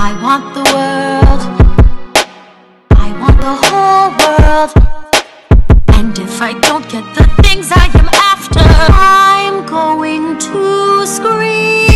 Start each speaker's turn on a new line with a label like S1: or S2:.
S1: I want the world, I want the whole world. And if I don't get the things I am after, I'm going to scream.